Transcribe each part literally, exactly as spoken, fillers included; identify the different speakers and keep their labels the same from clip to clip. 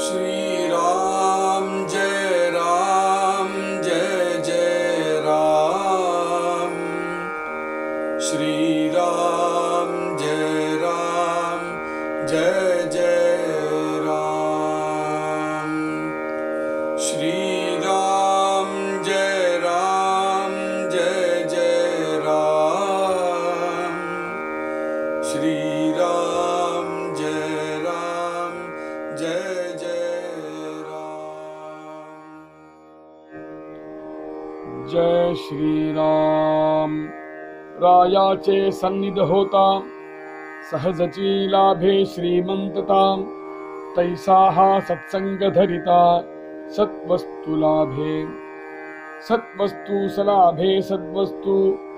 Speaker 1: श्री राम जय राम जय जय राम। श्री राम जय राम जय जय राम। श्री राम जय राम जय जय राम। श्री राम जय राम जय जय राम।
Speaker 2: जय श्री राम। रायाचे सन्निध होता सहजची लाभे श्रीमंतता, तैसा हा सत्संग धरिता सत्वस्तु लाभे। सत्वस्तु सलाभे सद्वस्तु,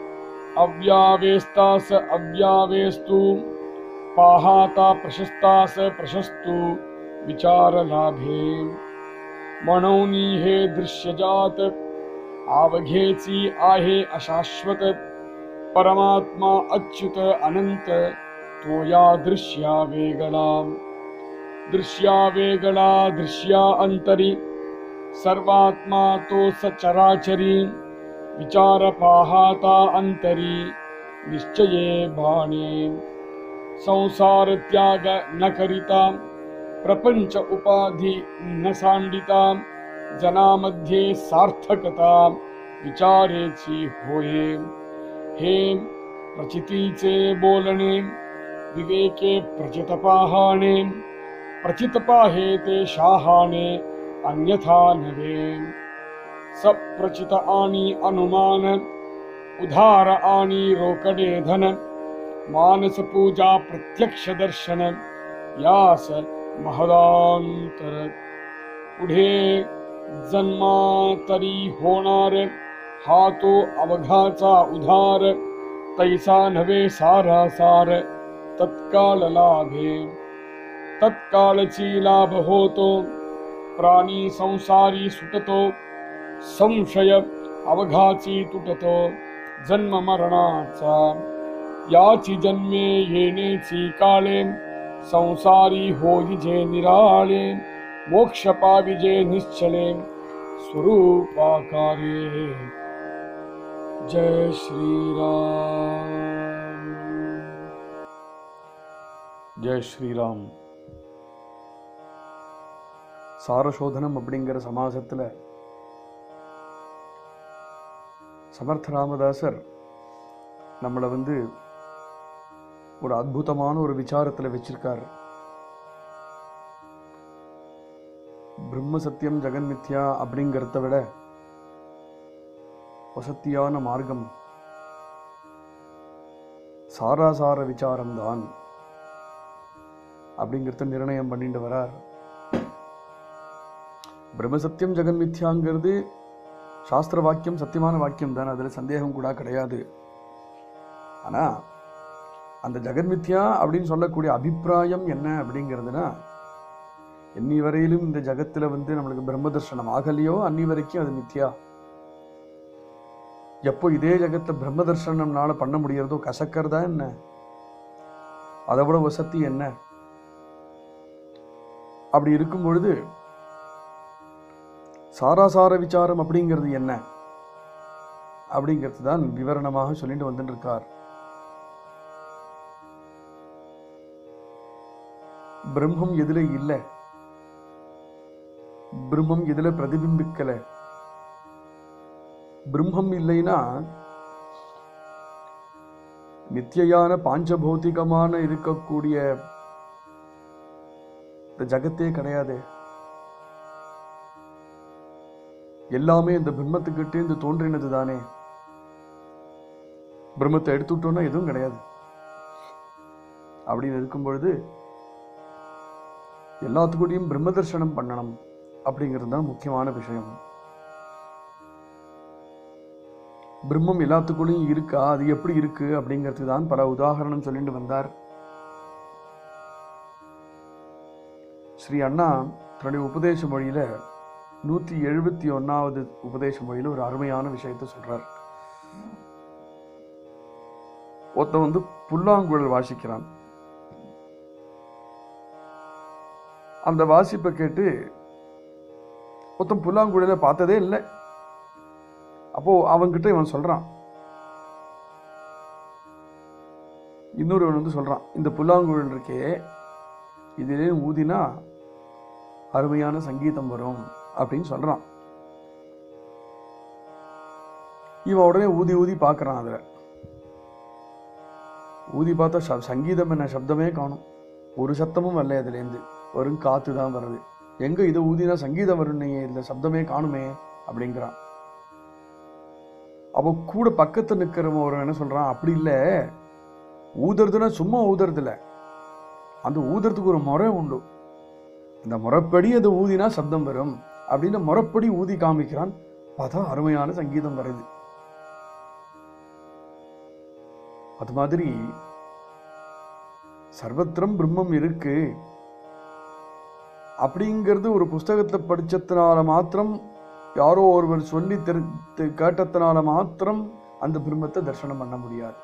Speaker 2: अव्यावेस्ता स अव्यावेस्तु, पाहाता प्रशस्ता स प्रशस्तु विचार लाभे। म्हणूनी हे दृश्यजात आवघेची आहे अशाश्वत, परमात्मा अच्युत अनंत तोया दृश्या वेगळा। दृश्या वेगळा दृश्या अंतरी, सर्वात्मा तो सचराचरी, विचार पाहाता अंतरी निश्चये बाणे। संसार त्याग न करिता, प्रपंच उपाधी न सांडिता, जनामध्ये सार्थकता विचारेची होये। हे प्रचितीचे बोलणे, विवेके प्रचित पाहणे, प्रचित पाहे ते शाहाणे अन्यथा नव्हे। सप्रचित आणि अनुमान, उधार आणि रोकडे धन, मानस पूजा प्रत्यक्ष दर्शन यास महदांतर। पुढे जन्मातरी होणार हा तो अवघाचा उधार, तैसा नव्हे सारासार तत्काळ लाभे। तत्काळची लाभ होतो, प्राणी संसारी सुटतो, संशय अवघाची तुटतो जन्म मरणाचा। याची जन्मे येण्याची काळे, संसारी होईजे निराळे, मोक्ष पाविजे निश्चले स्वरूपाकारे। जय श्री राम।
Speaker 3: ஜெய் ஸ்ரீராம். சாரசோதனம் அப்படிங்கிற சமாசத்துல சமர்த்த ராமதாசர் நம்மளை வந்து ஒரு அற்புதமான ஒரு விசாரத்துல வச்சிருக்கார். பிரம்ம சத்தியம் ஜெகன் மித்யா அப்படிங்கிறத விட வசத்தியான மார்க்கம் சாராசார விசாரம்தான் அப்படிங்கிறத நிர்ணயம் பண்ணிட்டு வரார். பிரம்மசத்தியம் ஜெகன் மித்யாங்கிறது சாஸ்திர வாக்கியம், சத்தியமான வாக்கியம் தான், அதுல சந்தேகம் கூட கிடையாது. ஆனா அந்த ஜெகன் மித்யா அப்படின்னு சொல்லக்கூடிய அபிப்பிராயம் என்ன அப்படிங்கிறதுனா, இன்னி வரையிலும் இந்த ஜகத்துல வந்து நம்மளுக்கு பிரம்ம தர்சனம் ஆகலையோ அன்னி வரைக்கும் அது மித்யா. எப்போ இதே ஜகத்தை பிரம்ம தர்சனம்னால பண்ண முடியறதோ கசக்கிறதா என்ன, அதை விட வசதி என்ன? அப்படி இருக்கும் பொழுது சாராசார விசாரம் அப்படிங்கிறது என்ன அப்படிங்கிறது தான் விவரணமாக சொல்லிட்டு வந்துட்டு இருக்கார். பிரம்மம் எதுல இல்லை, பிரம்மம் எதுல பிரதிபிம்பிக்கல. பிரம்மம் இல்லைன்னா நித்தியான பாஞ்சபௌதிகமான இருக்கக்கூடிய இந்த ஜகத்தே கிடையாது. எல்லாமே இந்த பிரம்மத்துக்கிட்டே இருந்து தோன்றினது தானே. பிரம்மத்தை எடுத்துட்டோம்னா எதுவும் கிடையாது. அப்படின்னு இருக்கும் பொழுது எல்லாத்துக்கூடையும் பிரம்ம தர்சனம் பண்ணணும் அப்படிங்கிறது தான் முக்கியமான விஷயம். பிரம்மம் எல்லாத்துக்குள்ளேயும் இருக்கா, அது எப்படி இருக்கு அப்படிங்கிறது தான் பல உதாரணம் சொல்லிட்டு வந்தார். ஸ்ரீ அண்ணா தன்னுடைய உபதேச மொழியில நூத்தி எழுபத்தி ஒன்னாவது உபதேச மொழியில ஒரு அருமையான விஷயத்தை சொல்றார். ஒருத்தன் வந்து புல்லாங்குழல் வாசிக்கிறான். அந்த வாசிப்பை கேட்டு மொத்தம் புல்லாங்குழல பார்த்ததே இல்லை. அப்போ அவன்கிட்ட இவன் சொல்றான், இன்னொருவன் வந்து சொல்றான், இந்த புல்லாங்குழல் இருக்கே இதிலே ஊதினா அருமையான சங்கீதம் வரும் அப்படின்னு சொல்றான். இவன் உடனே ஊதி ஊதி பார்க்கறான். அதுல ஊதி பார்த்தா சங்கீதம் என்ன சப்தமே காணும், ஒரு சத்தமும் வரல, அதுல இருந்து வரும் காத்து தான் வருது. எங்க இதை ஊதினா சங்கீதம் வரும், இதுல சப்தமே காணுமே அப்படிங்கிறான். அப்போ கூட பக்கத்து நிக்கிறவன் ஒரு என்ன சொல்றான், அப்படி இல்லை, ஊதுறதுன்னா சும்மா ஊதுறது இல்லை, அந்த ஊதுறதுக்கு ஒரு முறை உண்டு, அந்த முறைப்படி அதை ஊதினா சப்தம் வரும் அப்படின்னு முறைப்படி ஊதி காமிக்கிறான். பார்த்தா அருமையான சங்கீதம் வருது. அது மாதிரி சர்வத்திரம் பிரம்மம் இருக்கு அப்படிங்கிறது ஒரு புஸ்தகத்தை படிச்சதுனால மாத்திரம், யாரோ ஒருவர் சொல்லி தெரி கேட்டதுனால மாத்திரம் அந்த பிரம்மத்தை தரிசனம் பண்ண முடியாது.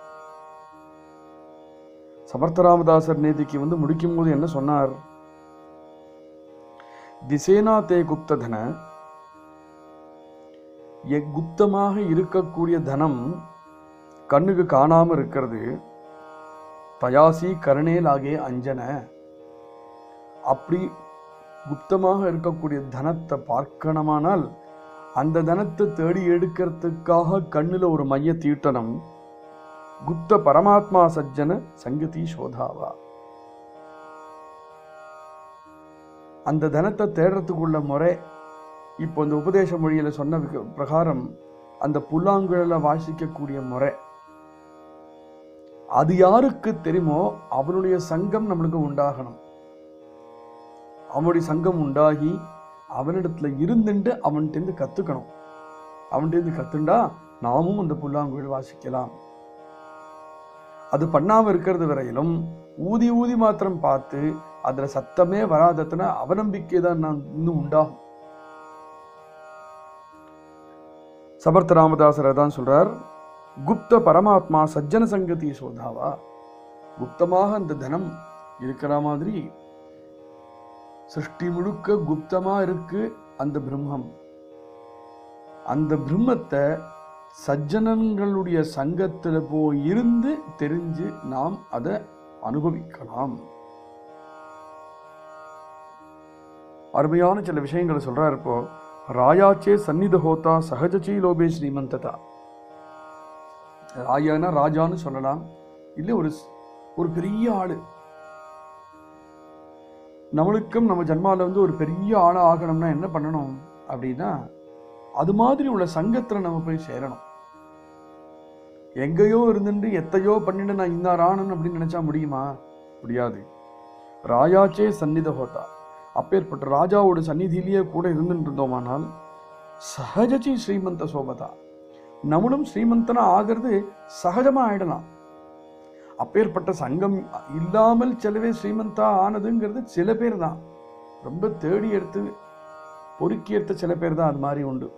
Speaker 3: சமர்த்தராமதாசர் நேதிக்கு வந்து முடிக்கும் போது என்ன சொன்னார், திசேனா தே குப்ததன, குப்தமாக இருக்கக்கூடிய தனம் கண்ணுக்கு காணாம இருக்கிறது, தயாசி கருணேலாகே அஞ்சன, அப்படி குப்தமாக இருக்கக்கூடிய தனத்தை பார்க்கணுமானால் அந்த தனத்தை தேடி எடுக்கிறதுக்காக கண்ணுல ஒரு மைய தீட்டனம். குப்த பரமாத்மா சஜ்ஜன சங்கதி சோதாவா, அந்த தனத்தை தேடுறதுக்குள்ள முறை இப்போ இந்த உபதேச மொழியில சொன்ன பிரகாரம் அந்த புல்லாங்குழல வாசிக்கக்கூடிய முறை, அது யாருக்கு தெரியுமோ அவனுடைய சங்கம் நம்மளுக்கு உண்டாகணும். அவனுடைய சங்கம் உண்டாகி அவனிடத்துல இருந்துட்டு அவன்கிட்ட கத்துக்கணும். அவன்கிட்ட கத்துண்டா நாமும் அந்த புல்லாங்குழல் வாசிக்கலாம். அது பண்ணாம இருக்கிறது வரையிலும் ஊதி ஊதி மாத்திரம் பார்த்து அதுல சத்தமே வராததுன்னா அவநம்பிக்கை தான் நான் இன்னும் உண்டாகும். சமர்த்த ராமதாசர் தான் சொல்றார், குப்த பரமாத்மா சஜ்ஜன சங்கதி சோதாவா, குப்தமாக அந்த தனம் இருக்கிற மாதிரி சிருஷ்டி முழுக்க குப்தமா இருக்கு அந்த பிரம்மம். அந்த பிரம்மத்தை சஜ்ஜனங்களுடைய சங்கத்துல போய் இருந்து தெரிஞ்சு நாம் அதை அனுபவிக்கலாம். அருமையான சில விஷயங்களை சொல்றாரு. இப்போ ராயாச்சே சந்நித ஹோதா சகஜச்சி லோபே ஸ்ரீமந்ததா. ராயானா ராஜான்னு சொல்லலாம், இல்லை ஒரு ஒரு பெரிய ஆளு. நம்மளுக்கும் நம்ம ஜன்மால வந்து ஒரு பெரிய ஆளா ஆகணும்னா என்ன பண்ணணும் அப்படின்னா, அது மாதிரி உள்ள சங்கத்துல நம்ம போய் சேரணும். எங்கேயோ இருந்துட்டு எத்தையோ பண்ணிட்டு நான் இந்த ஆனன் அப்படின்னு நினைச்சா முடியுமா? முடியாது. ராயாச்சே சந்நித ஹோதா, அப்பேற்பட்ட ராஜாவோட சந்நிதியிலேயே கூட இருந்துட்டு இருந்தோமானால் சகஜச்சி ஸ்ரீமந்த சோபதா, நம்மளும் ஸ்ரீமந்தனா ஆகிறது சகஜமா ஆயிடலாம். அப்பேற்பட்ட சங்கம் இல்லாமல் சிலவே ஸ்ரீமந்தா ஆனதுங்கிறது சில பேர் தான், ரொம்ப தேடி எடுத்து பொறுக்கி எடுத்த சில பேர் தான் அது மாதிரி உண்டு.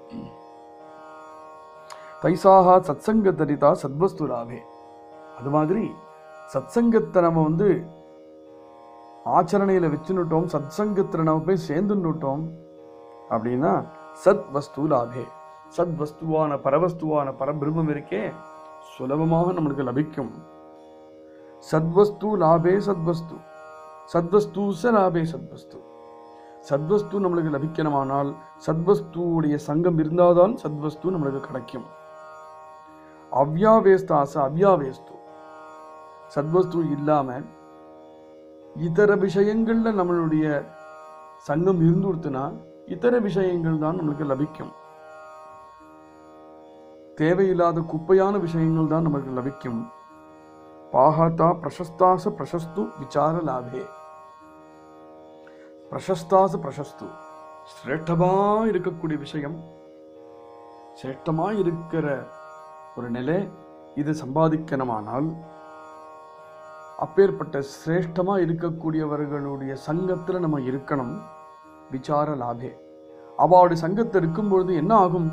Speaker 3: தைசாகா சத்சங்க தரிதா சத்வஸ்து லாபே, அது மாதிரி சத்சங்கத்தை நம்ம வந்து ஆச்சரணையில வச்சுன்னுட்டோம், சத்சங்கத்துல நம்ம போய் சேர்ந்துட்டோம் அப்படின்னா சத் வஸ்து லாபே, சத் வஸ்துவான பரவஸ்துவான பரபிரம்மம் இருக்கே சுலபமாக நம்மளுக்கு லபிக்கும். சத்வஸ்து லாபே சத்வஸ்து, சத்வஸ்து ச லாபே சத்வஸ்து. சத்வஸ்து நம்மளுக்கு லபிக்கணுமானால் சத்வஸ்துடைய சங்கம் இருந்தால்தான் சத்வஸ்து நம்மளுக்கு கிடைக்கும். அவ்யாவேஸ்தாச அவ்யாவேஸ்து, சத்வஸ்து இல்லாம இதர விஷயங்கள்ல நம்மளுடைய சங்கம் இருந்துடுத்துனா இதர விஷயங்கள் தான் நம்மளுக்கு லபிக்கும். தேவையில்லாத குப்பையான விஷயங்கள் தான் நமக்கு லபிக்கும். பாகதா பிரசஸ்தாச பிரசஸ்து விசார லாபே, பிரசஸ்தாச பிரசஸ்து சிரேஷ்டமா இருக்கக்கூடிய விஷயம், சிரேஷ்டமா இருக்கிற ஒரு நிலை, இது சம்பாதிக்கணுமானால் அப்பேற்பட்ட சிரேஷ்டமா இருக்கக்கூடியவர்களுடைய சங்கத்துல நம்ம இருக்கணும். விசார லாபே, அவளுடைய சங்கத்தில் இருக்கும்பொழுது என்ன ஆகும்?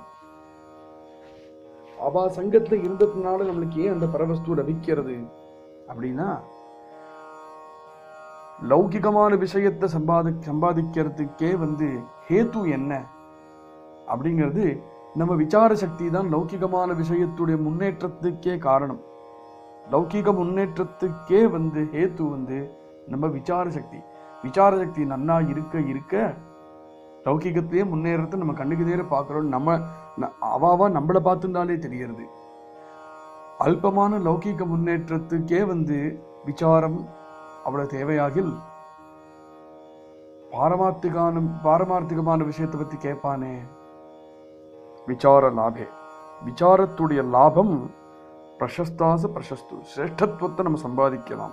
Speaker 3: அவா சங்கத்துல இருந்ததுனால நம்மளுக்கு ஏன் அந்த பரவஸ்து லபிக்கிறது அப்படின்னா, லௌகிகமான விஷயத்தை சம்பாதி சம்பாதிக்கிறதுக்கே வந்து ஹேத்து என்ன அப்படிங்கிறது நம்ம விசார சக்தி தான் லௌகிகமான விஷயத்துடைய முன்னேற்றத்துக்கே காரணம். லௌகிக முன்னேற்றத்துக்கே வந்து ஹேத்து வந்து நம்ம விசார சக்தி. விசார சக்தி நன்னா இருக்க இருக்க லௌகிகத்திலேயே முன்னேறத்தை நம்ம கண்ணுக்கு நேர பார்க்கிறோம். நம்ம அவாவா நம்மளை பார்த்துட்டாலே தெரிகிறது. அல்பமான லௌகிக முன்னேற்றத்துக்கே வந்து விசாரம் அவ்வளவு தேவையாகில் பாரமார்த்திகான பாரமார்த்திகமான விஷயத்தை பத்தி கேட்பானே. விசார லாபே, விசாரத்துடைய லாபம் பிரசஸ்தாச பிரசஸ்து, சிரேஷ்டத்துவத்தை நம்ம சம்பாதிக்கலாம்.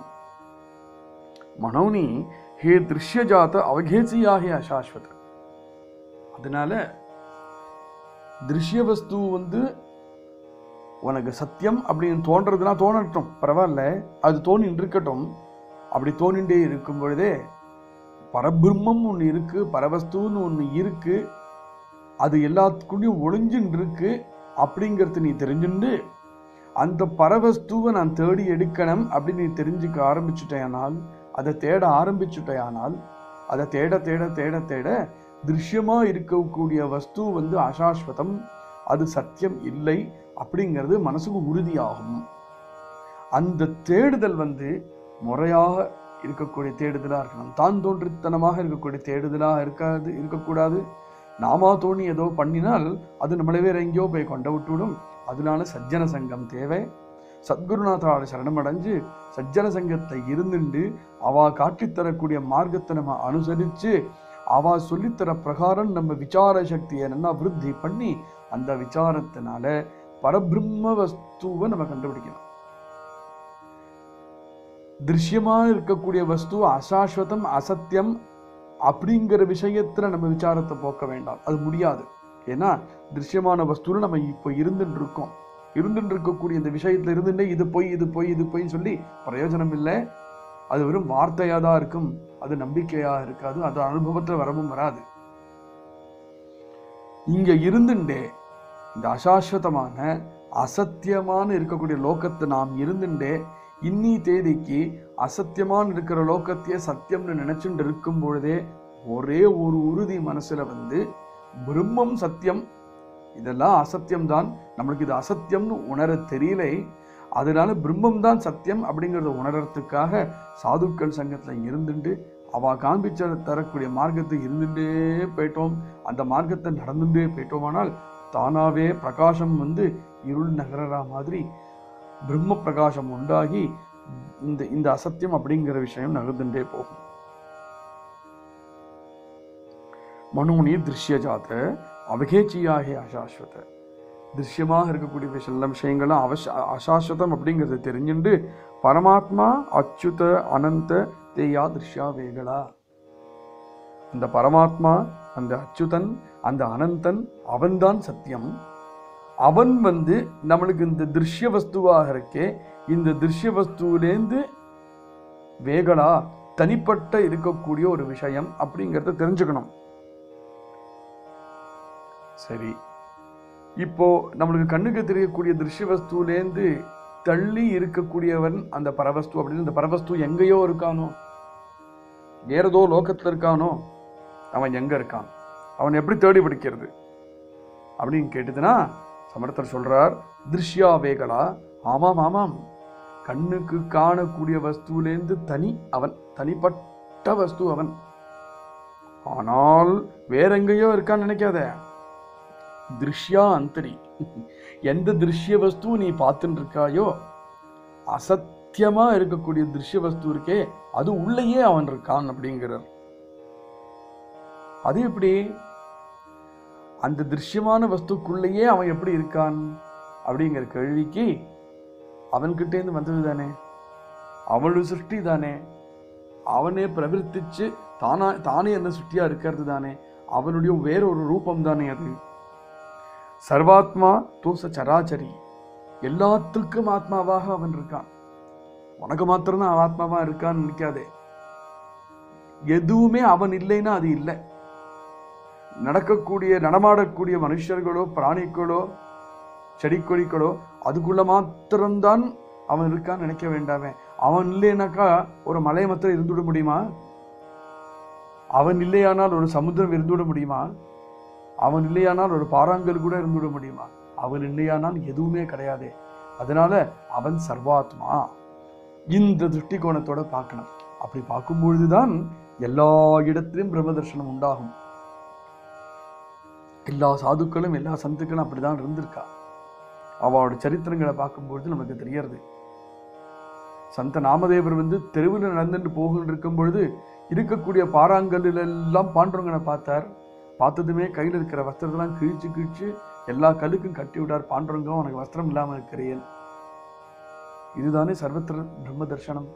Speaker 3: மனோனி ஹே திருஷ்யஜாத அவகேசியாகி அசாஸ்வத. அதனால திருஷ்ய வஸ்து வந்து உனக்கு சத்தியம் அப்படின்னு தோன்றதுனா தோணட்டும், பரவாயில்ல, அது தோணின்னு இருக்கட்டும். அப்படி தோணிண்டே இருக்கும் பொழுதே பரபிரம்மம் ஒன்று இருக்கு, பரவஸ்துன்னு ஒன்று இருக்கு, அது எல்லாத்துக்குள்ளேயும் ஒளிஞ்சுன்னு இருக்கு அப்படிங்கிறது நீ தெரிஞ்சுண்டு அந்த பரவஸ்துவை நான் தேடி எடுக்கணும் அப்படின்னு நீ தெரிஞ்சுக்க ஆரம்பிச்சுட்டேனால், அதை தேட ஆரம்பிச்சுட்டேயானால், அதை தேட தேட தேட தேட திருஷ்யமா இருக்கக்கூடிய வஸ்து வந்து அசாஸ்வதம், அது சத்தியம் இல்லை அப்படிங்கிறது மனசுக்கு உறுதியாகும். அந்த தேடுதல் வந்து முறையாக இருக்கக்கூடிய தேடுதலா இருக்கணும். தான் தோன்றித்தனமாக இருக்கக்கூடிய தேடுதலாக இருக்காது இருக்கக்கூடாது. நாமா தோணி ஏதோ பண்ணினால் அது நம்மளே வேற எங்கேயோ போய் கொண்ட விட்டுவிடும். அதனால சஜ்ஜன சங்கம் தேவை. சத்குருநாதாவோட சரணம் அடைஞ்சு சஜ்ஜன சங்கத்தை இருந்துண்டு அவா காட்டித்தரக்கூடிய மார்க்கத்தை நம்ம அனுசரிச்சு அவா சொல்லித்தர பிரகாரம் நம்ம விசார சக்தியை நல்லா விருத்தி பண்ணி அந்த விசாரத்தினால பரபிரம்ம வஸ்துவை நம்ம கண்டுபிடிக்கணும். திருஷ்யமா இருக்கக்கூடிய வஸ்து அசாஸ்வதம் அசத்தியம் அப்படிங்கிற விஷயத்துல நம்ம விசாரத்தை போக்க வேண்டாம், அது முடியாது. ஏன்னா திருஷ்யமான வஸ்துல நம்ம இப்போ இருந்துட்டு இருக்கோம். இருந்துட்டு இருக்கக்கூடிய இந்த விஷயத்துல இருந்துட்டே இது போய் இது போய் இது போய் சொல்லி பிரயோஜனம் இல்லை. அது வெறும் வார்த்தையா தான் இருக்கும், அது நம்பிக்கையா இருக்காது, அது அனுபவத்துல வரவும் வராது. இங்க இருந்துட்டே இந்த அசாஸ்வதமான அசத்தியமான இருக்கக்கூடிய லோகத்தை நாம் இருந்துட்டே இன்னி தேதிக்கு அசத்தியமான இருக்கிற லோகத்தையே சத்தியம்னு நினைச்சுட்டு இருக்கும் பொழுதே ஒரே ஒரு உறுதி மனசுல வந்து பிரம்மம் சத்தியம், இதெல்லாம் அசத்தியம் தான், நம்மளுக்கு இது அசத்தியம்னு உணர தெரியலை, அதனால பிரம்மம் தான் சத்தியம் அப்படிங்கிறத உணர்றதுக்காக சாதுக்கள் சங்கத்துல இருந்துட்டு அவ காண்பிச்ச தரக்கூடிய மார்க்கத்தை இருந்துட்டே போயிட்டோம். அந்த மார்க்கத்தை நடந்துட்டே போயிட்டோமானால் தானாவே பிரகாசம் வந்து இருள் நகரா மாதிரி பிரம்ம பிரகாசம் உண்டாகி இந்த இந்த அசத்தியம் அப்படிங்கிற விஷயம் நகர்ந்துட்டே போகும். மனோனி திருஷ்யஜாத அவகேச்சியாகி அசாஸ்வத. திருஷ்யமாக இருக்கக்கூடிய விஷயம் விஷயங்கள்லாம் அவச அசாஸ்வதம் அப்படிங்கிறத தெரிஞ்சுண்டு பரமாத்மா அச்சுத அனந்த தேயா திருஷ்யா வேகளா. அந்த பரமாத்மா, அந்த அச்சுதன், அந்த அனந்தன், அவன்தான் சத்தியம். அவன் வந்து நம்மளுக்கு இந்த திருஷ்ய வஸ்துவாக இருக்கே, இந்த திருஷ்ய வஸ்துவிலேந்து வேகளா தனிப்பட்ட இருக்கக்கூடிய ஒரு விஷயம் அப்படிங்கிறத தெரிஞ்சுக்கணும். சரி, இப்போ நம்மளுக்கு கண்ணுக்கு தெரியக்கூடிய திருஷ்ய வஸ்துலேருந்து தள்ளி இருக்கக்கூடியவன் அந்த பரவஸ்து அப்படின்னு, இந்த பரவஸ்து எங்கேயோ இருக்கானோ, வேறதோ லோகத்துல இருக்கானோ, அவன் எங்க இருக்கான், அவன் எப்படி தேடி பிடிக்கிறது அப்படின்னு கேட்டுதுன்னா சமர்த்தர் சொல்றார், திருஷ்யா வேகளா. ஆமாம் ஆமாம், கண்ணுக்கு காணக்கூடிய வஸ்துலேருந்து தனி அவன், தனிப்பட்ட வஸ்து அவன். ஆனால் வேற எங்கேயோ இருக்கான்னு நினைக்காத. திருஷ்யா அந்தரி, எந்த திருஷ்ய வஸ்து நீ பார்த்துட்டு இருக்காயோ, அசத்தியமா இருக்கக்கூடிய திருஷ்ய வஸ்து இருக்கே, அது உள்ளேயே அவன் இருக்கான் அப்படிங்கிறார். அது எப்படி? அந்த திருஷ்யமான வஸ்துக்குள்ளேயே அவன் எப்படி இருக்கான் அப்படிங்கிற கேள்விக்கு அவன்கிட்ட இருந்து வந்தது தானே, அவனுடைய சிருஷ்டி தானே, அவனே பிரவர்த்திச்சு தானா தானே அந்த சிருஷ்டியா இருக்கிறது தானே, அவனுடைய வேறொரு ரூபம் தானே அது. சர்வாத்மா தோச சராச்சரி, எல்லாத்துக்கும் ஆத்மாவாக அவன் இருக்கான். உனக்கு மாத்திரம்தான் அவன் ஆத்மாவா இருக்கான்னு நினைக்காதே. எதுவுமே அவன் இல்லைன்னா அது இல்லை. நடக்கக்கூடிய நடமாடக்கூடிய மனுஷர்களோ பிராணிகளோ செடி கொடிகளோ அதுக்குள்ள மாத்திரம்தான் அவன் இருக்கான்னு நினைக்க வேண்டாமே. அவன் இல்லைனாக்கா ஒரு மலை மாத்திரம் இருந்துவிட முடியுமா? அவன் இல்லையானால் ஒரு சமுத்திரம் இருந்துவிட முடியுமா? அவன் இல்லையானால் ஒரு பாறாங்கல் கூட இருந்துவிட முடியுமா? அவன் இல்லையானால் எதுவுமே கிடையாது. அதனால அவன் சர்வாத்மா. இந்த திருஷ்டிகோணத்தோட பார்க்கணும். அப்படி பார்க்கும் பொழுதுதான் எல்லா இடத்திலும் பிரம்ம தர்சனம் உண்டாகும். எல்லா சாதுக்களும் எல்லா சந்துக்களும் அப்படிதான் இருந்திருக்கா. அவளோட சரித்திரங்களை பார்க்கும்பொழுது நமக்கு தெரியறது. சந்த நாமதேவர் வந்து தெருவில் நடந்துட்டு போகிட்டு இருக்கும் பொழுது இருக்கக்கூடிய பாறாங்கல்லில் எல்லாம் பாண்டுரங்கனை பார்த்தார். பார்த்ததுமே கையில் இருக்கிற வஸ்திரத்தெல்லாம் கிழிச்சு கிழிச்சு எல்லா கல்லுக்கும் கட்டி விட்டார். பாண்டுரங்கம், உனக்கு வஸ்திரம் இல்லாமல் இருக்கிறேன். இதுதானே சர்வத்திர பிரம்ம தர்சனம்.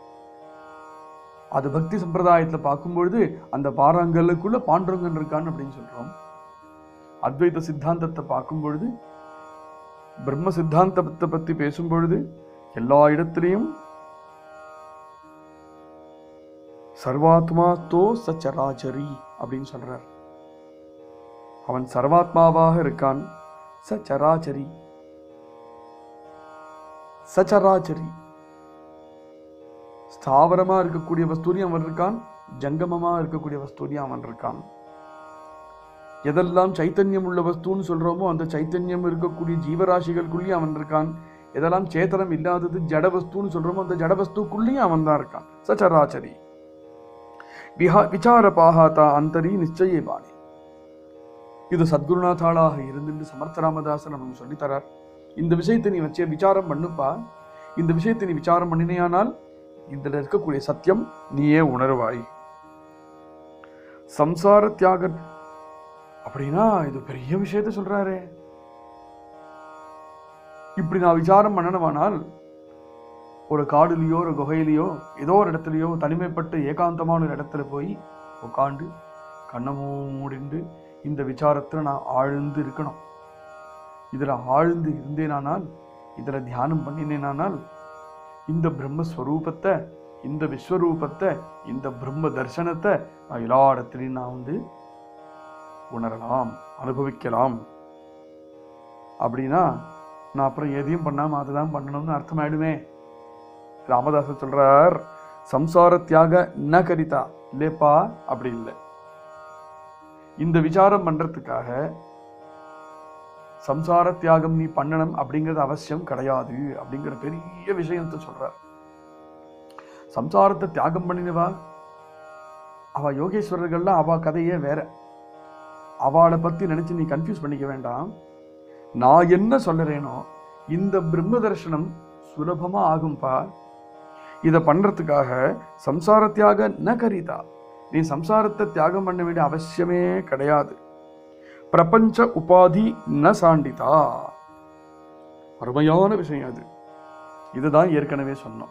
Speaker 3: அது பக்தி சம்பிரதாயத்துல பார்க்கும்பொழுது அந்த பாறாங்கல்லுக்குள்ள பாண்டுரங்கன் இருக்கான்னு அப்படின்னு சொல்றோம். அத்வைத சித்தாந்தத்தை பார்க்கும் பொழுது, பிரம்ம சித்தாந்தத்தை பத்தி பேசும் பொழுது எல்லா இடத்திலையும் சர்வாத்மா தோ சச்சராச்சரி அப்படின்னு சொல்றார். அவன் சர்வாத்மாவாக இருக்கான். சச்சராச்சரி சச்சராச்சரி ஸ்தாவரமா இருக்கக்கூடிய வஸ்தூரியம் அவன் இருக்கான். ஜங்கமமா இருக்கக்கூடிய வஸ்தூரியம் அவன் இருக்கான். எதெல்லாம் சைத்தன்யம் உள்ள வஸ்துன்னு சொல்றோமோ அந்த சைத்தன்யம் இருக்கக்கூடிய ஜீவராசிகளுக்குள்ளேயும் அவன் இருக்கான். எதெல்லாம் சேத்தனம் இல்லாதது ஜட வஸ்துன்னு சொல்றோமோ அந்த ஜட வஸ்துக்குள்ளேயும் அவன் தான் இருக்கான். சச்சராச்சரி விஹா விசார பாகாத்தா அந்தரி நிச்சயே பாணி. இது சத்குருநாதாளாக இருந்து சமர்த்த ராமதாசன் நமக்கு சொல்லித்தரார். இந்த விஷயத்தை நீ வச்சே விசாரம் பண்ணுப்பா. இந்த விஷயத்தை நீ விசாரம் பண்ணினேயானால் இதுல இருக்கக்கூடிய சத்தியம் நீயே உணர்வாய். சம்சார தியாக அப்படின்னா இது பெரிய விஷயத்த சொல்றாரு. இப்படி நான் விசாரம் பண்ணணுமானால் ஒரு காடுலையோ ஒரு குகையிலையோ ஏதோ ஒரு இடத்துலையோ தனிமைப்பட்டு ஏகாந்தமான ஒரு இடத்துல போய் உட்காண்டு கண்ணை மூடிண்டு இந்த விசாரத்துல நான் ஆழ்ந்து இருக்கணும். இதுல ஆழ்ந்து இருந்தேனானால், இதுல தியானம் பண்ணினேனானால் இந்த பிரம்மஸ்வரூபத்தை, இந்த விஸ்வரூபத்தை, இந்த பிரம்ம தர்சனத்தை நான் எல்லா இடத்துலையும் நான் வந்து உணரலாம், அனுபவிக்கலாம். அப்படின்னா நான் அப்புறம் எதையும் பண்ணாம அதுதான் பண்ணணும்னு அர்த்தமாயிடுமே. ராமதாசர் சொல்றார், சம்சார தியாக ந கரிதா இல்லப்பா, அப்படி இல்லை. இந்த விசாரம் பண்றதுக்காக சம்சார தியாகம் நீ பண்ணணும் அப்படிங்கிறது அவசியம் கிடையாது அப்படிங்கிற பெரிய விஷயத்தை சொல்றார். சம்சாரத்தை தியாகம் பண்ணினவா அவ யோகேஸ்வரர்கள்ல அவ கதையே வேற. அவளை பத்தி நினைச்சு நீ கன்ஃபியூஸ் பண்ணிக்க வேண்டாம். நான் என்ன சொல்லுறேனோ இந்த பிரம்ம தர்சனம் சுலபமா ஆகும்பா. இதை பண்றதுக்காக சம்சார தியாக ந கரிதா, நீ சம்சாரத்தை தியாகம் பண்ண வேண்டிய அவசியமே கிடையாது. பிரபஞ்ச உபாதி ந சாண்டிதா, அருமையான விஷயம் அது. இதுதான் ஏற்கனவே சொன்னோம்.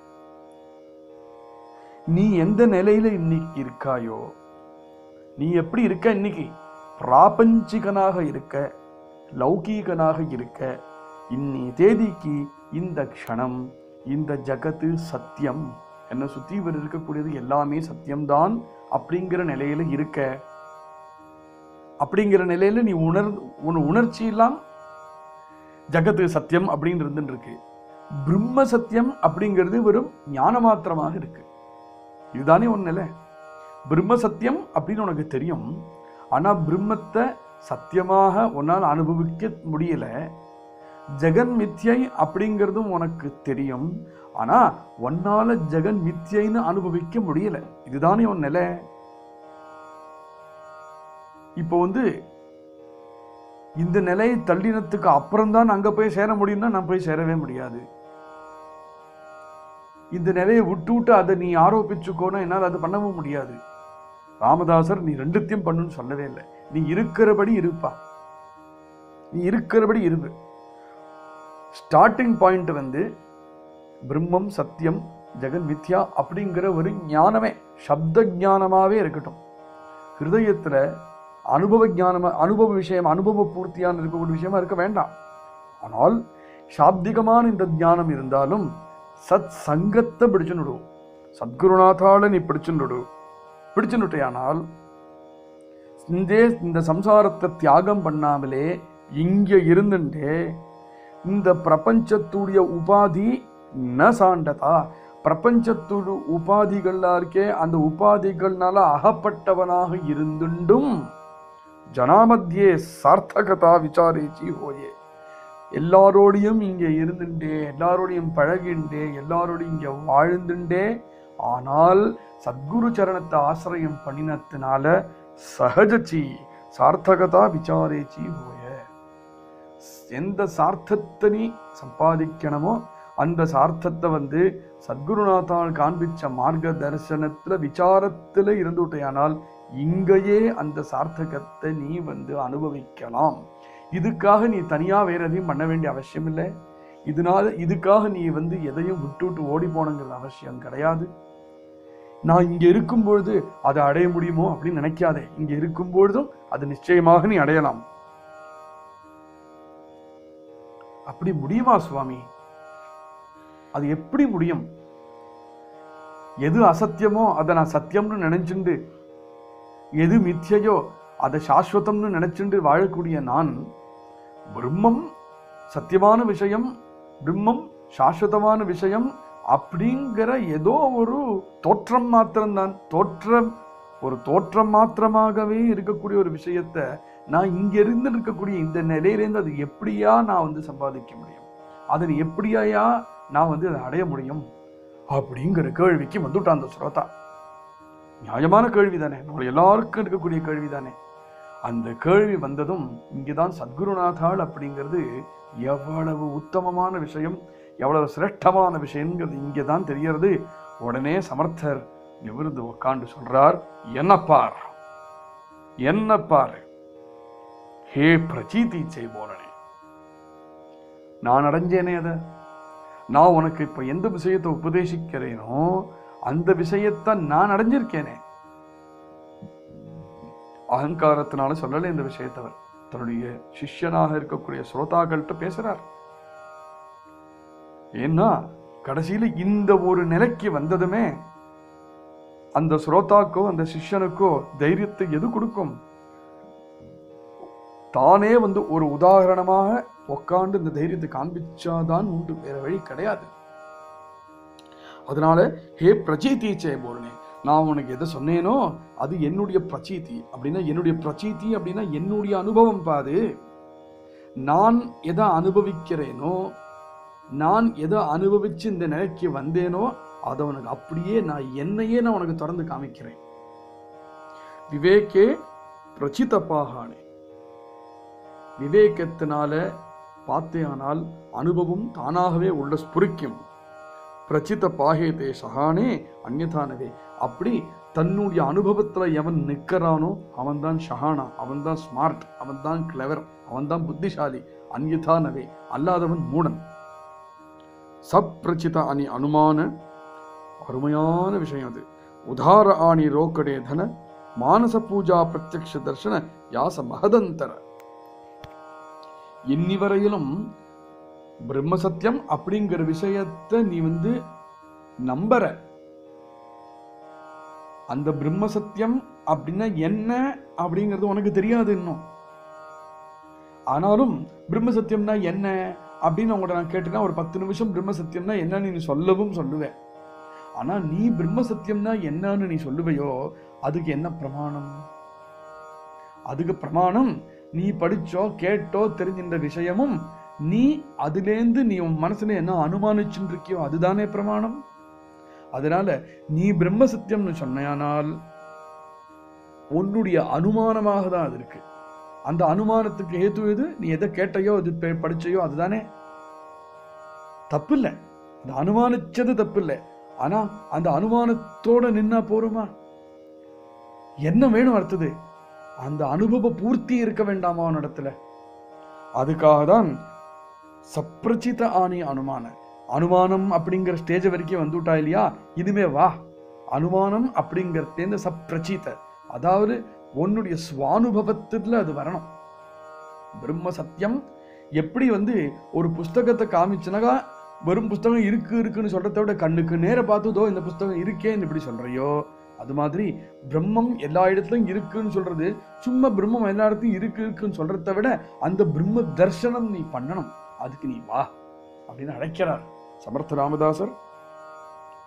Speaker 3: நீ எந்த நிலையில இன்னைக்கு இருக்காயோ, நீ எப்படி இருக்க இன்னைக்கு, பிராபஞ்சிகனாக இருக்க, லௌகீகனாக இருக்க, இன்னி தேதிக்கு இந்த க்ஷணம் இந்த ஜகத்து சத்தியம், என்ன சுத்தி இவர் இருக்கக்கூடியது எல்லாமே சத்தியம்தான் அப்படிங்கிற நிலையில இருக்க. அப்படிங்கிற நிலையில நீ உணர் உன் உணர்ச்சி எல்லாம் ஜகத்து சத்தியம் அப்படின்னு இருந்துட்டு இருக்கு. பிரம்ம சத்தியம் அப்படிங்கிறது வெறும் ஞான மாத்திரமாக இருக்கு. இதுதானே உன் நிலை. பிரம்ம சத்தியம் அப்படின்னு உனக்கு தெரியும். ஆனா பிரம்மத்தை சத்தியமாக உன்னால் அனுபவிக்க முடியல. ஜெகன் மித்யை அப்படிங்கிறதும் உனக்கு தெரியும். ஆனா உன்னால ஜெகன் மித்யைன்னு அனுபவிக்க முடியல. இதுதானே உன் நிலை. இப்போ வந்து இந்த நிலையை தள்ளினத்துக்கு அப்புறம்தான் அங்க போய் சேர முடியும்னா நான் போய் சேரவே முடியாது. இந்த நிலையை விட்டு விட்டு அதை நீ ஆரோபிச்சுக்கோனா என்னால் அது பண்ணவும் முடியாது. ராமதாசர் நீ ரெண்டுத்தையும் பண்ணுன்னு சொல்லவே இல்லை. நீ இருக்கிறபடி இருப்பா, நீ இருக்கிறபடி இருப்பு. ஸ்டார்டிங் பாயிண்ட் வந்து பிரம்மம் சத்தியம் ஜெகன் மித்யா அப்படிங்கிற ஒரு ஞானமே சப்த ஞானமாவே இருக்கட்டும். ஹிருதயத்துல அனுபவ ஞானமா, அனுபவ விஷயம், அனுபவ பூர்த்தியான இருக்கக்கூடிய விஷயமா இருக்க வேண்டாம். ஆனால் சாப்திகமான இந்த ஞானம் இருந்தாலும் சத் சங்கத்தை பிடிச்சுடு, சத்குருநாதால நீ பிடிச்சுடு பிடிச்சுட்டானால் இந்த இந்த சம்சாரத்தை தியாகம் பண்ணாமலே இங்க இருந்துட்டே இந்த பிரபஞ்சத்துடைய உபாதி ந சாண்டதா, பிரபஞ்சத்தோடு உபாதிகள்லாம் இருக்கே, அந்த உபாதிகள்னால அகப்பட்டவனாக இருந்துண்டும் ஜனாமத்தியே சார்த்தகதா விசாரேச்சி ஹோயே, எல்லாரோடையும் இங்க இருந்துட்டே, எல்லாரோடையும் பழகிண்டே, எல்லாரோடையும் இங்க வாழ்ந்துட்டே, ஆனால் சத்குரு சரணத்தை ஆசிரியம் பண்ணினத்தினால சகஜச்சி சார்த்தகதா விசாரேச்சி ஹோய, எந்த சார்த்தத்தை நீ சம்பாதிக்கணுமோ அந்த சார்த்தத்தை வந்து சத்குருநாத்தால் காண்பிச்ச மார்க்க தரிசனத்துல விசாரத்துல இருந்துட்டையானால் இங்கேயே அந்த சார்த்தகத்தை நீ வந்து அனுபவிக்கலாம். இதுக்காக நீ தனியா வேற எதையும் பண்ண வேண்டிய அவசியம் இல்லை. இதனால இதுக்காக நீ வந்து எதையும் விட்டு விட்டு ஓடி போனங்கிற அவசியம் கிடையாது. நான் இங்க இருக்கும் பொழுது அதை அடைய முடியுமோ அப்படின்னு நினைக்காதே. இங்க இருக்கும் பொழுதும் அது நிச்சயமாக நீ அடையலாம். அப்படி முடியுமா சுவாமி? அது எப்படி முடியும்? எது அசத்தியமோ அதை நான் சத்தியம்னு நினைச்சுண்டு, எது மித்யையோ அதை சாஸ்வதம்னு நினைச்சுண்டு வாழக்கூடிய நான், பிரம்மம் சத்தியமான விஷயம், பிரம்மம் சாஸ்வதமான விஷயம் அப்படிங்கிற ஏதோ ஒரு தோற்றம் மாத்திரம்தான், தோற்றம் ஒரு தோற்றம் மாத்திரமாகவே இருக்கக்கூடிய ஒரு விஷயத்த நான் இங்க இருந்து இருக்கக்கூடிய இந்த நிலையிலேருந்து அது எப்படியா நான் வந்து சம்பாதிக்க முடியும், அதை எப்படியா நான் வந்து அதை அடைய முடியும் அப்படிங்கிற கேள்விக்கு வந்துட்டான் அந்த ஸ்ரோதா. நியாயமான கேள்வி தானே, நம்ம எல்லாருக்கும் இருக்கக்கூடிய கேள்வி தானே. அந்த கேள்வி வந்ததும் இங்கேதான் சத்குருநாதாள் அப்படிங்கிறது எவ்வளவு உத்தமமான விஷயம், எவ்வளவு சிரேஷ்டமான விஷயங்கிறது இங்கேதான் தெரியறது. உடனே சமர்த்தர் நிமிர்ந்து உட்காந்து சொல்றார், என்ன பார் என்ன பார் ஹே பிரச்சீதி செய்வோனே, நான் அடைஞ்சேனே அத, நான் உனக்கு இப்ப எந்த விஷயத்தை உபதேசிக்கிறேனோ அந்த விஷயத்தை நான் அடைஞ்சிருக்கேனே. அகங்காரத்தினால சொல்லல இந்த விஷயத்தவர், தன்னுடைய சிஷ்யனாக இருக்கக்கூடிய ஸ்ரோதாக்கள்கிட்ட பேசுறார். ஏன்னா கடைசியில இந்த ஒரு நிலைக்கு வந்ததுமே அந்த ஸ்ரோதாக்கோ அந்த சிஷ்யனுக்கோ தைரியத்தை எது கொடுக்கும்? தானே வந்து ஒரு உதாரணமாக உட்காந்து இந்த தைரியத்தை காண்பிச்சாதான் உண்டு, வேற வழி கிடையாது. அதனால ஹே பிரச்சீதி செய்போர்னே, நான் உனக்கு எதை சொன்னேனோ அது என்னுடைய பிரச்சீதி. அப்படின்னா என்னுடைய பிரச்சீதி அப்படின்னா என்னுடைய அனுபவம் பாது. நான் எதை அனுபவிக்கிறேனோ, நான் எதை அனுபவிச்சு இந்த நிலைக்கு வந்தேனோ அதை உனக்கு அப்படியே நான் என்னையே நான் உனக்கு திறந்து காமிக்கிறேன். விவேகே பிரச்சிதப்பாகானே, விவேகத்தினால பார்த்தேனால் அனுபவம் தானாகவே உள்ள ஸ்புரிக்கும். பிரச்சித பாகேதே சகானே அந்யதானவே, அப்படி தன்னுடைய அனுபவத்துல எவன் நிற்கிறானோ அவன் தான் ஷஹானா, அவன் தான் ஸ்மார்ட், அவன் தான் கிளவர், அவன் தான் புத்திசாலி. அந்யதானவே, அல்லாதவன் மூடன். சப்ரச்சித அணி அனுமான, அருமையான விஷயம் அது. உதார ஆணி ரோக்கடே தன மானச பூஜா பிரத்யக்ஷ தர்ஷன யாச மகதந்தர. இன்னி வரையிலும் பிரம்ம சத்தியம் அப்படிங்கிற விஷயத்தை நீ வந்து நம்புற. அந்த பிரம்ம சத்தியம் அப்படின்னா என்ன அப்படிங்கிறது உனக்கு தெரியாது இன்னும். ஆனாலும் பிரம்ம சத்தியம்னா என்ன அப்படின்னு உங்கள்கிட்ட நான் கேட்டேன்னா ஒரு பத்து நிமிஷம் பிரம்ம சத்தியம்னா என்னன்னு நீ சொல்லவும் சொல்லுவேன். ஆனா நீ பிரம்ம சத்தியம்னா என்னன்னு நீ சொல்லுவையோ அதுக்கு என்ன பிரமாணம்? அதுக்கு பிரமாணம் நீ படிச்சோ கேட்டோ தெரிஞ்சின்ற விஷயமும் நீ அதுலேருந்து நீ உன் மனசுல என்ன அனுமானிச்சுட்டு இருக்கியோ அதுதானே பிரமாணம். அதனால நீ பிரம்ம சத்தியம்னு சொன்னால் உன்னுடைய அனுமானமாக தான் அது இருக்கு. அந்த அனுமானத்துக்கு ஹேத்து எது? நீ எதை கேட்டையோ அது படிச்சையோ அதுதானே. தப்பு இல்லை, அந்த அனுமானிச்சது தப்பு இல்லை. ஆனா அந்த அனுமானத்தோட நின்னா போருமா? என்ன வேணும் அடுத்தது? அந்த அனுபவ பூர்த்தி இருக்க வேண்டாமா அவனிடத்துல? அதுக்காக தான் சப்ரச்சித ஆணி அனுமான, அனுமானம் அப்படிங்கிற ஸ்டேஜ் வரைக்கும் வந்துட்டா இல்லையா, இனிமே வா அனுமானம் அப்படிங்கிறத சப்ரச்சித, அதாவது உன்னுடைய சுவானுபவத்துல அது வரணும். பிரம்ம சத்தியம் எப்படி வந்து ஒரு புஸ்தகத்தை காமிச்சுனாக்கா வெறும் புஸ்தகம் இருக்கு இருக்குன்னு சொல்றத விட கண்ணுக்கு நேர பார்த்ததோ இந்த புஸ்தகம் இருக்கேன்னு இப்படி சொல்றியோ, அது மாதிரி பிரம்மம் எல்லா இடத்துலயும் இருக்குன்னு சொல்றது சும்மா பிரம்மம் எல்லா இடத்துலயும் இருக்கு இருக்குன்னு சொல்றதை விட அந்த பிரம்ம தர்சனம் நீ பண்ணணும். அதுக்கு நீ வா அப்படின்னு அழைக்கிறார் சமர்த்த ராமதாசர்.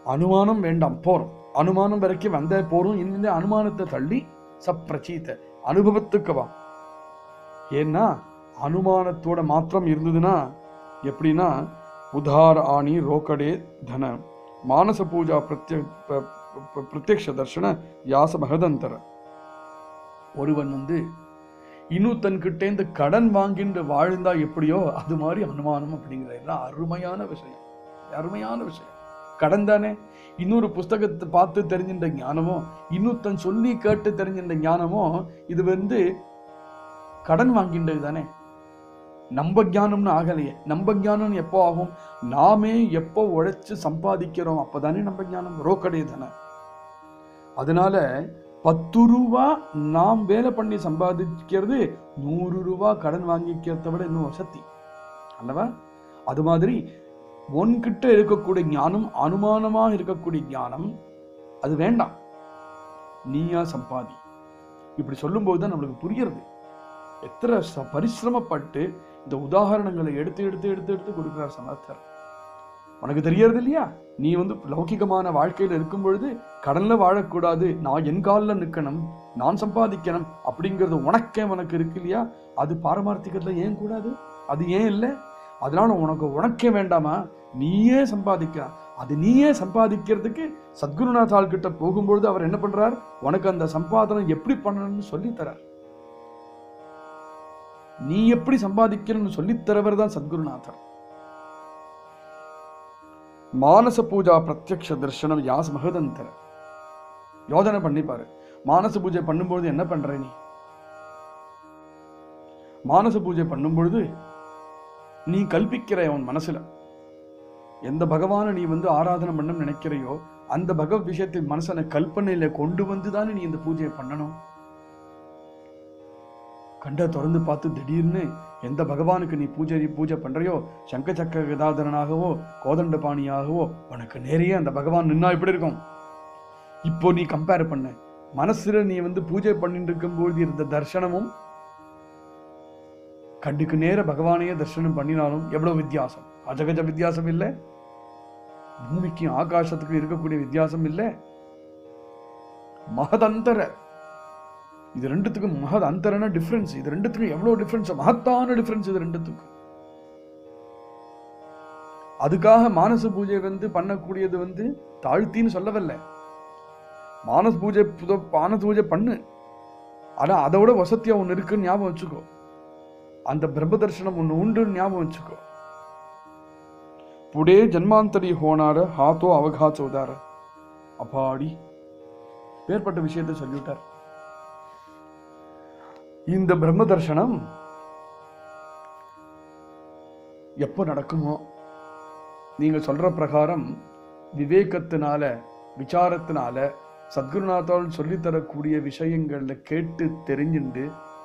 Speaker 3: அனுமானம் வேண்டாம், போறோம். அனுமானம் வரைக்கும் வந்த போறோம். இந்த அனுமானத்தை தள்ளி சப்ரச்சீத அனுபவத்துக்கு வா. ஏன்னா அனுமானத்தோட மாத்திரம் இருந்ததுன்னா எப்படின்னா உதார ஆணி ரோக்கடே தன மானச பூஜா பிரத்ய பிரத்யக்ஷ தர்ஷன யாச மகதந்தர. ஒருவன் வந்து இன்னும் கிட்டேந்து கடன் வாங்கிட்டு வாழ்ந்தா எப்படியோ அது மாதிரி அனுமானம் அப்படிங்கிற அருமையான விஷயம், அருமையான விஷயம். கடன் தானே. இன்னொரு புஸ்தகத்தை பார்த்து தெரிஞ்சின்ற ஞானமோ இன்னொருத்தன் சொல்லி கேட்டு தெரிஞ்சின்ற ஞானமோ இது வந்து கடன் வாங்கின்றது தானே. நம்ப ஞானம்னு ஆகலையே. நம்ப ஞானம் எப்போ ஆகும்? நாமே எப்போ உழைச்சு சம்பாதிக்கிறோம் அப்பதானே நம்ப ஞானம். ரோக்கடே தானே. அதனால பத்து ரூபா நாம் வேலை பண்ணி சம்பாதிக்கிறது நூறு ரூபா கடன் வாங்கிக்கிறத விட இன்னும் வசதி அல்லவா? அது மாதிரி உன்கிட்ட இருக்கக்கூடிய ஞானம், அனுமானமாக இருக்கக்கூடிய ஞானம் அது வேண்டாம், நீயா சம்பாதி. இப்படி சொல்லும் போதுதான் நம்மளுக்கு புரியுறது எத்தனை பரிசிரமப்பட்டு இந்த உதாரணங்களை எடுத்து எடுத்து எடுத்து எடுத்து கொடுக்கிறார் சமர்த்தர். உனக்கு தெரியறது இல்லையா? நீ வந்து லௌகிகமான வாழ்க்கையில இருக்கும் பொழுது கடன்ல வாழக்கூடாது, நான் என் காலில் நிற்கணும், நான் சம்பாதிக்கணும் அப்படிங்கிறது உனக்கே உனக்கு இருக்கு இல்லையா? அது பாரமார்த்திகத்துல ஏன் கூடாது? அது ஏன் இல்லை? அதனால உனக்கு உனக்கே வேண்டாமா? நீயே சம்பாதிக்கிறான். அது நீயே சம்பாதிக்கிறதுக்கு சத்குருநாதால் கிட்ட போகும்பொழுது அவர் என்ன பண்றார்? உனக்கு அந்த சம்பாதனம் எப்படி பண்ணணும்னு சொல்லி தரார். நீ எப்படி சம்பாதிக்கணும்னு சொல்லித்தரவர் தான் சத்குருநாதர். மானச பூஜா பிரத்யக்ஷ தர்ஷனம் யாஸ் மகதந்தர. யோஜனை பண்ணி பாரு. மானச பூஜை பண்ணும்பொழுது என்ன பண்ற நீ? மானச பூஜை பண்ணும்பொழுது நீ கல்பிக்கிற உன் மனசுல எந்த பகவானை நீ வந்து ஆராதனை பண்ண நினைக்கிறையோ அந்த பகவத் விஷயத்தை மனசனை கல்பனையில கொண்டு வந்துதானே நீ இந்த பூஜையை பண்ணணும். கண்ட திறந்து பார்த்து திடீர்னு எந்த பகவானுக்கு நீ பூஜை பூஜை பண்றையோ சங்க சக்கர கதாதரனாகவோ கோதண்ட பாணியாகவோ உனக்கு நேரையே அந்த பகவான் நின்னா எப்படி இருக்கும்? இப்போ நீ கம்பேர் பண்ண மனசுல நீ வந்து பூஜை பண்ணிட்டு இருக்கும்போது இருந்த தர்சனமும் கண்டுக்கு நேர பகவானையே தர்சனம் பண்ணினாலும் எவ்வளவு வித்தியாசம்! அஜகஜ வித்தியாசம் இல்லை? பூமிக்கும் ஆகாசத்துக்கும் இருக்கக்கூடிய வித்தியாசம் இல்லை? மகதந்தர. இது ரெண்டுத்துக்கும் மகத் அந்தரன டிஃபரன்ஸ். இது ரெண்டுத்துக்கும் எவ்வளவு டிஃபரன்ஸ், மகத்தான டிஃபரன்ஸ் இது ரெண்டுத்துக்கும். அதுக்காக மானச பூஜை வந்து பண்ணக்கூடியது வந்து தாழ்த்தின்னு சொல்லவில்லை. மானச பூஜை மானச பூஜை பண்ணு, ஆனா அதோட வசதியா ஒண்ணு இருக்குன்னு ஞாபகம் வச்சுக்கோ. அந்த பிரம்ம தர்சனம் ஒண்ணு உண்டு ஞாபகம் வச்சுக்கோ. புடே ஜன்மாந்தரி ஹோனார ஹாத்தோ அவகா சோதார. அப்பாடி பேர்பட்ட விஷயத்தை சொல்லிவிட்டார். இந்த பிரம்ம தர்சனம் எப்போ நடக்குமோ நீங்க சொல்ற பிரகாரம் விவேகத்தினால விசாரத்தினால சத்குருநாதால் சொல்லித்தரக்கூடிய விஷயங்கள்ல கேட்டு தெரிஞ்சுண்டு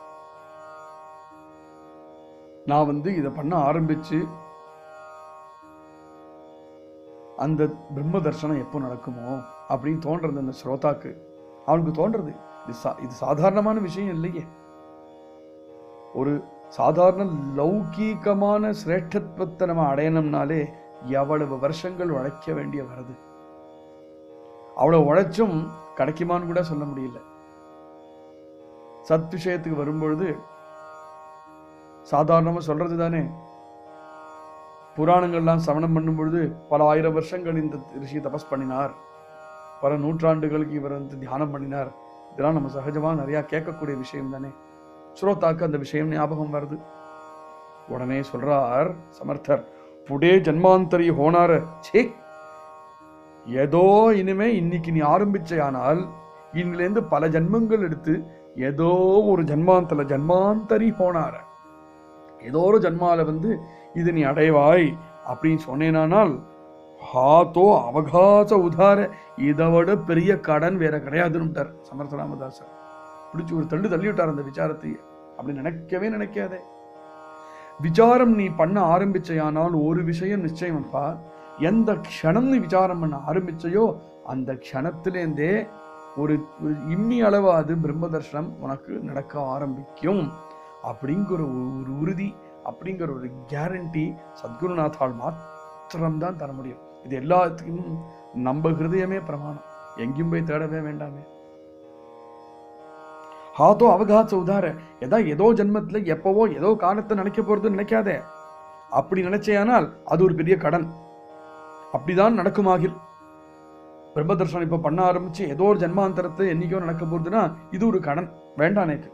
Speaker 3: நான் வந்து இதை பண்ண ஆரம்பிச்சு அந்த பிரம்ம தர்சனம் எப்போ நடக்குமோ அப்படின்னு தோன்றது அந்த ஸ்ரோதாக்கு. அவனுக்கு தோன்றது இது இது சாதாரணமான விஷயம் இல்லையே. ஒரு சாதாரண லௌகீகமான சிரேஷ்டத்துவத்தை நம்ம அடையணும்னாலே எவ்வளவு வருஷங்கள் உழைக்க வேண்டிய வருது. அவ்வளவு உழைச்சும் கிடைக்குமான்னு கூட சொல்ல முடியல. சத் விஷயத்துக்கு வரும்பொழுது சாதாரணமா சொல்றது தானே. புராணங்கள்லாம் சவணம் பண்ணும் பொழுது பல ஆயிரம் வருஷங்கள் இந்த ரிஷி தபஸ் பண்ணினார், பல நூற்றாண்டுகளுக்கு இவர் வந்து தியானம் பண்ணினார். இதெல்லாம் நம்ம சகஜமா நிறைய கேட்கக்கூடிய விஷயம் தானே. ஸ்ரோதாக்கு அந்த விஷயம் ஞாபகம் வருது. உடனே சொல்றார் சமர்த்தர், புடே ஜன்மாந்தரி ஹோனார. சே, ஏதோ இனிமே இன்னைக்கு நீ ஆரம்பிச்சையானால் இன்னிலேருந்து பல ஜன்மங்கள் எடுத்து ஏதோ ஒரு ஜன்மாந்தல ஜன்மாந்தரி ஹோனார ஏதோ ஒரு ஜன்மால வந்து இது நீ அடைவாய் அப்படின்னு சொன்னேனால் ஹாத்தோ அவகாச உதார. இதை விட பெரிய கடன் வேற கிடையாதுன்னு சமர்த்த ராமதாசர். பிடிச்சி ஒரு தள்ளு தள்ளி விட்டார் அந்த விசாரத்தையே. அப்படி நினைக்கவே நினைக்காதே. விசாரம் நீ பண்ண ஆரம்பிச்சையானால் ஒரு விஷயம் நிச்சயம்ப்பா, எந்த க்ஷணம் நீ விசாரம் பண்ண ஆரம்பிச்சையோ அந்த க்ஷணத்திலேருந்தே ஒரு இம்மி அளவாது பிரம்ம தர்சனம் உனக்கு நடக்க ஆரம்பிக்கும் அப்படிங்கிற ஒரு உறுதி, அப்படிங்கிற ஒரு கேரண்டி சத்குருநாதால் மாத்திரம்தான் தர முடியும். இது எல்லாத்துக்கும் நம்ம ஹிருதயமே பிரமாணம், எங்கேயும் போய் தேடவே வேண்டாமே. ஹாத்தோ அவகாச உதார எதா ஏதோ ஜென்மத்துல எப்பவோ ஏதோ காலத்தை நினைக்க போறது நினைக்காதே. அப்படி நினைச்சேயானால் அது ஒரு பெரிய கடன். அப்படிதான் நடக்குமாகில் பிரம்ம தர்ஷனம் இப்ப பண்ண ஆரம்பிச்சு ஏதோ ஒரு ஜென்மாந்தரத்தை என்னைக்கோ நடக்க போறதுன்னா இது ஒரு கடன், வேண்டாம் எனக்கு.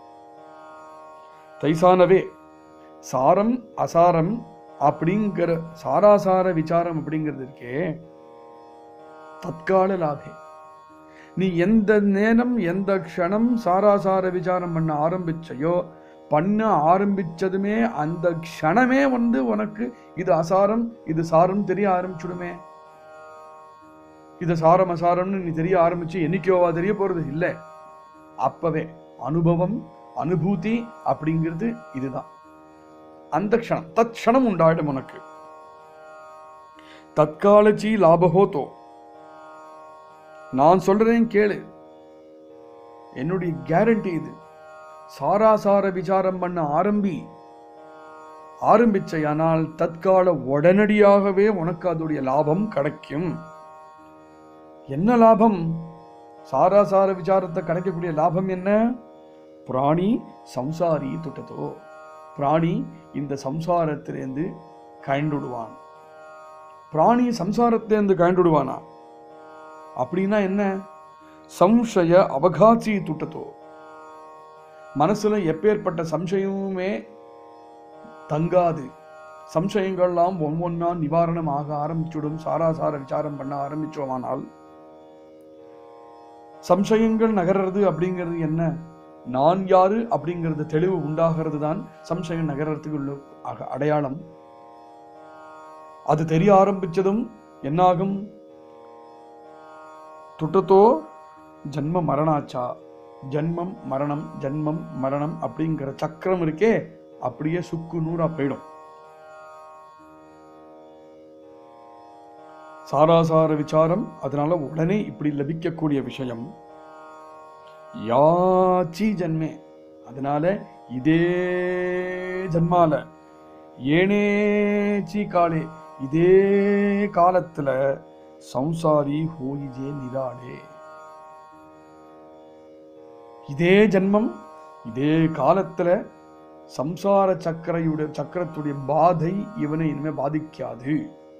Speaker 3: தைசானவே சாரம் அசாரம் அப்படிங்கிற சாராசார விசாரம் அப்படிங்கிறது இருக்கே, தற்கால லாபே. நீ எந்த நேரம் எந்த க்ஷணம் சாராசார விசாரம் பண்ண ஆரம்பிச்சையோ, பண்ண ஆரம்பிச்சதுமே அந்த க்ஷணமே வந்து உனக்கு இது அசாரம் இது சாரம் தெரிய ஆரம்பிச்சுடுமே. இது சாரம் அசாரம்னு நீ தெரிய ஆரம்பிச்சு என்னைக்கோவா தெரிய போறது இல்லை, அப்பவே அனுபவம் அனுபூதி அப்படிங்கிறது இதுதான். அந்த க்ஷணம் தத் க்ஷணம் உண்டாயிடும் உனக்கு. தற்காலச்சி லாபகோத்தோ, நான் சொல்றேன் கேளு, என்னுடைய கேரண்டி இது. சாராசார விசாரம் பண்ண ஆரம்பி ஆரம்பிச்சையானால் தற்கால உடனடியாகவே உனக்கு அதோடைய லாபம் கிடைக்கும். என்ன லாபம்? சாராசார விசாரத்தை கிடைக்கக்கூடிய லாபம் என்ன? பிராணி சம்சாரி துட்டத்தோ, பிராணி இந்த சம்சாரத்திலிருந்து கயண்டுடுவான். பிராணி சம்சாரத்திலிருந்து கயண்டுடுவானா? அப்படின்னா என்ன? சம்சய அவகாசி துட்டத்தோ, மனசுல எப்பேற்பட்ட சம்சயமுமே தங்காது. சம்சயங்கள்லாம் ஒவ்வொன்னா நிவாரணம் ஆக ஆரம்பிச்சுடும். சாராசார விசாரம் பண்ண ஆரம்பிச்சோமானால் சம்சயங்கள் நகர்றது அப்படிங்கிறது என்ன? நான் யாரு அப்படிங்கிறது தெளிவு உண்டாகிறது தான் சம்சயம் நகர்றதுக்கு உள்ள அடையாளம். அது தெரிய ஆரம்பிச்சதும் என்னாகும்? துட்டத்தோ ஜன்ம மரணாச்சா, ஜன்மம் மரணம் ஜன்மம் மரணம் அப்படிங்கிற சக்கரம் இருக்கே, அப்படியே சுக்கு நூறா போயிடும். சாராசார விசாரம் அதனால உடனே இப்படி லபிக்கக்கூடிய விஷயம். யாச்சி ஜன்மே, அதனால இதே ஜன்மால ஏனேச்சி காலே, இதே காலத்துல சம்சாரி ஹோயிஜே நிராளே. இதே ஜன்மம் இதே காலத்துல சம்சார சக்கரையுடைய சக்கரத்துடைய பாதை இவனை இனிமே பாதிக்காது.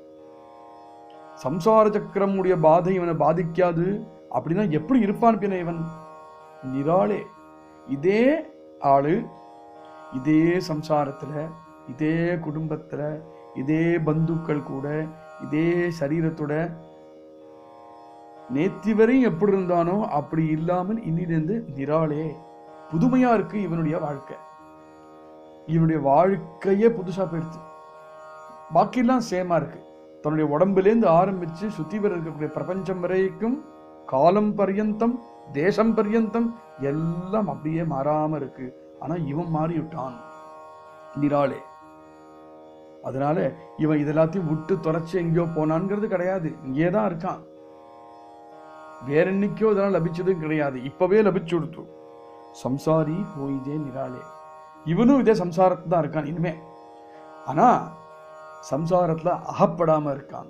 Speaker 3: சம்சார சக்கரம் உடைய பாதை இவனை பாதிக்காது. அப்படின்னா எப்படி இருப்பான் பின்ன இவன்? நிராளே, இதே ஆளு இதே சம்சாரத்துல இதே குடும்பத்துல இதே பந்துக்கள் கூட இதே சரீரத்தோட நேத்தி வரையும் எப்படி இருந்தானோ அப்படி இல்லாமல் இன்னிலிருந்து நிராளே, புதுமையா இருக்கு இவனுடைய வாழ்க்கை. இவனுடைய வாழ்க்கையே புதுசா போயிடுச்சு. பாக்கியெல்லாம் சேமா இருக்கு. தன்னுடைய உடம்புலேருந்து ஆரம்பிச்சு சுத்தி வர இருக்கக்கூடிய பிரபஞ்சம் வரைக்கும் காலம் பர்யந்தம் தேசம் பர்யந்தம் எல்லாம் அப்படியே மாறாம இருக்கு. ஆனா இவன் மாறி விட்டான், நிராளே. அதனால இவன் இதெல்லாத்தையும் விட்டு தொலைச்சு எங்கேயோ போனான்ங்கிறது கிடையாது, இங்கேதான் இருக்கான். வேற என்னைக்கோ இதெல்லாம் லபிச்சதும் கிடையாது, இப்பவே லபிச்சு கொடுத்து. சம்சாரி ஹோயிஜே நிராளே, இவனும் இதே சம்சாரத்துல தான் இருக்கான் இனிமே. ஆனா சம்சாரத்துல அகப்படாம இருக்கான்.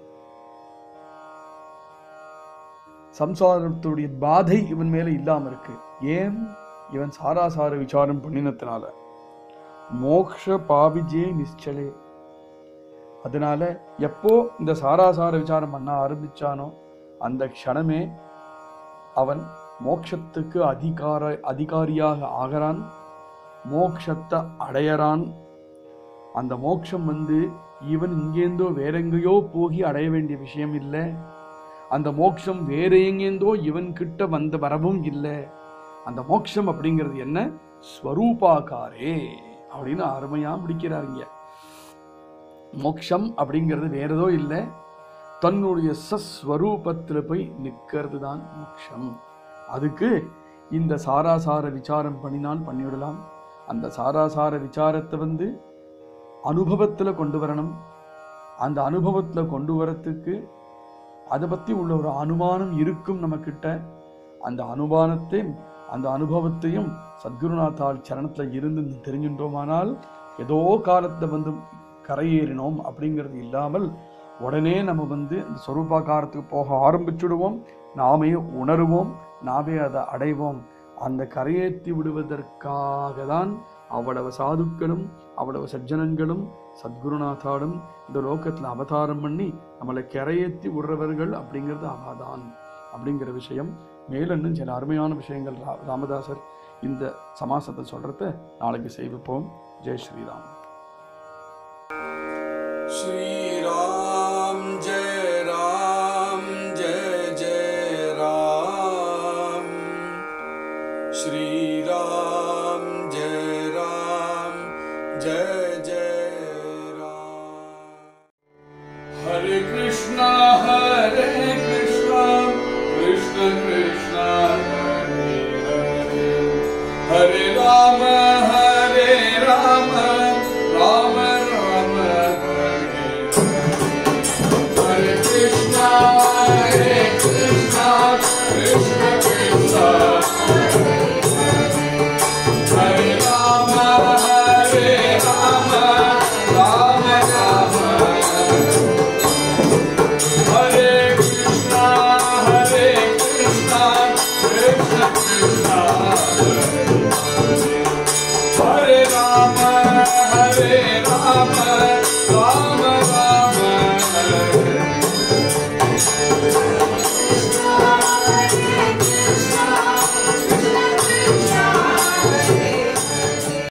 Speaker 3: சம்சாரத்துடைய பாதை இவன் மேல இல்லாம இருக்கு. ஏன்? இவன் சாராசார விசாரம் பண்ணினத்தினால. மோக்ஷ பாவிஜே நிச்சலே, அதனால எப்போ இந்த சாராசார விசாரம் பண்ண ஆரம்பிச்சானோ அந்த க்ஷணமே அவன் மோட்சத்துக்கு அதிகார அதிகாரியாக ஆகிறான், மோட்சத்தை அடையறான். அந்த மோட்சம் வந்து இவன் இங்கேந்தோ வேற எங்கேயோ போகி அடைய வேண்டிய விஷயம் இல்லை. அந்த மோட்சம் வேற எங்கேந்தோ இவன் கிட்ட வந்த வரவும் இல்லை. அந்த மோட்சம் அப்படிங்கிறது என்ன? ஸ்வரூபாகாரே அப்படின்னு அருமையா முடிக்கிறாருங்க. மோட்சம் அப்படிங்கிறது வேற ஏதோ இல்லை, தன்னுடைய சஸ்வரூபத்துல போய் நிற்கிறது தான் மோட்சம். அதுக்கு இந்த சாராசார விசாரம் பண்ணினால் பண்ணிவிடலாம். அந்த சாராசார விசாரத்தை வந்து அனுபவத்துல கொண்டு வரணும். அந்த அனுபவத்துல கொண்டு வரத்துக்கு அதை பத்தி உள்ள ஒரு அனுமானம் இருக்கும் நம்ம கிட்ட. அந்த அனுமானத்தையும் அந்த அனுபவத்தையும் சத்குருநாத்தால் சரணத்துல இருந்து தெரிஞ்சுட்டோமானால் ஏதோ காலத்தை வந்து கரையேறினோம் அப்படிங்கிறது இல்லாமல் உடனே நம்ம வந்து இந்த ஸ்வரூபாகாரத்துக்கு போக ஆரம்பிச்சுடுவோம், நாமே உணருவோம், நாமே அதை அடைவோம். அந்த கரையேற்றி விடுவதற்காக தான் அவ்வளவு சாதுக்களும் அவ்வளவு சஜ்ஜனங்களும் சத்குருநாதாலும் இந்த லோகத்தில் அவதாரம் பண்ணி நம்மளை கரையேற்றி விடுறவர்கள் அப்படிங்கிறது அவாதான் அப்படிங்கிற விஷயம். மேலும் சில அருமையான விஷயங்கள் ராமதாசர் இந்த சமாசத்தை சொல்றத நாளைக்கு செய்விப்போம். ஜெய் ஸ்ரீராம்.
Speaker 1: ஸ்ரீராம் ஜெய ராம் ஜெய ஜெய ராம். ஸ்ரீராம் ஜெய ராம் ஜெய ஜெய ராம். ஹரே கிருஷ்ணா ஹரே கிருஷ்ணா கிருஷ்ண கிருஷ்ணா ஹரே ஹரே, ஹரே ராம ஹரே ராம ராம ராம ஹரே ஹரே, கிருஷ்ணா ஹரே கிருஷ்ணா கிருஷ்ண கிருஷ்ணா ஹரே ஹரே, ராம ஹரே ராம ராம ராம ஹரே கிருஷ்ணா ஹரே கிருஷ்ணா கிருஷ்ண கிருஷ்ணா ஹரே ஹரே ராம ஹரே ராம